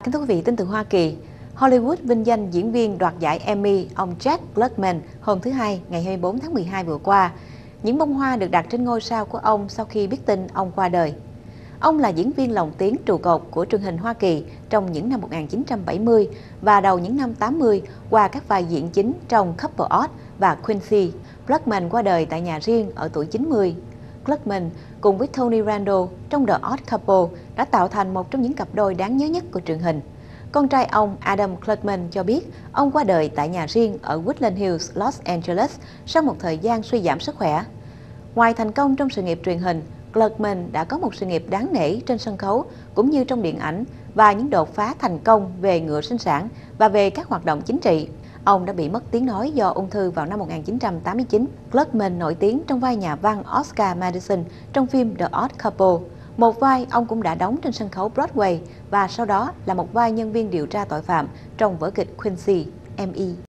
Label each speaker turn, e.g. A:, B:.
A: Kính thưa quý vị, tin từ Hoa Kỳ, Hollywood vinh danh diễn viên đoạt giải Emmy ông Jack Klugman hôm thứ Hai, ngày 24 tháng 12 vừa qua. Những bông hoa được đặt trên ngôi sao của ông sau khi biết tin ông qua đời. Ông là diễn viên lồng tiếng trụ cột của truyền hình Hoa Kỳ trong những năm 1970 và đầu những năm 80 qua các vai diễn chính trong Couple Odd và Quincy. Klugman qua đời tại nhà riêng ở tuổi 90. Klugman cùng với Tony Randall trong The Odd Couple đã tạo thành một trong những cặp đôi đáng nhớ nhất của truyền hình. Con trai ông Adam Klugman cho biết ông qua đời tại nhà riêng ở Woodland Hills, Los Angeles sau một thời gian suy giảm sức khỏe. Ngoài thành công trong sự nghiệp truyền hình, Klugman đã có một sự nghiệp đáng nể trên sân khấu cũng như trong điện ảnh và những đột phá thành công về ngựa sinh sản và về các hoạt động chính trị. Ông đã bị mất tiếng nói do ung thư vào năm 1989. Klugman nổi tiếng trong vai nhà văn Oscar Madison trong phim The Odd Couple. Một vai ông cũng đã đóng trên sân khấu Broadway và sau đó là một vai nhân viên điều tra tội phạm trong vở kịch Quincy, M.E.